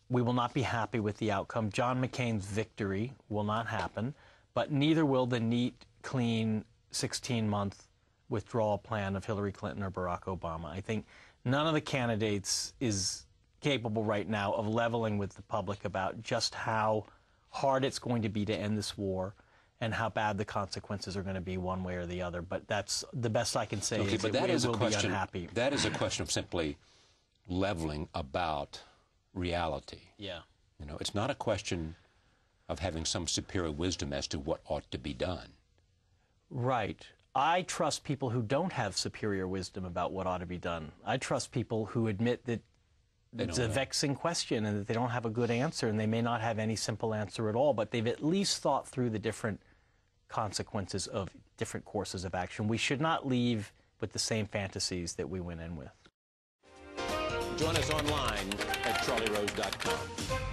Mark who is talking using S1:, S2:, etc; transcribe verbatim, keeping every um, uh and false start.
S1: We will not be happy with the outcome. John McCain's victory will not happen, but neither will the neat, clean sixteen-month withdrawal plan of Hillary Clinton or Barack Obama. I think none of the candidates is capable right now of leveling with the public about just how hard it's going to be to end this war and how bad the consequences are going to be one way or the other. But that's the best I can say.
S2: Okay,
S1: is
S2: but
S1: that
S2: that
S1: we
S2: is a
S1: will
S2: question.
S1: be unhappy.
S2: That is a question of simply leveling about reality.
S1: Yeah.
S2: You know, it's not a question of having some superior wisdom as to what ought to be done.
S1: Right. I trust people who don't have superior wisdom about what ought to be done. I trust people who admit that it's a vexing question and that they don't have a good answer, and they may not have any simple answer at all, but they've at least thought through the different consequences of different courses of action. We should not leave with the same fantasies that we went in with.
S3: Join us online at charlie rose dot com.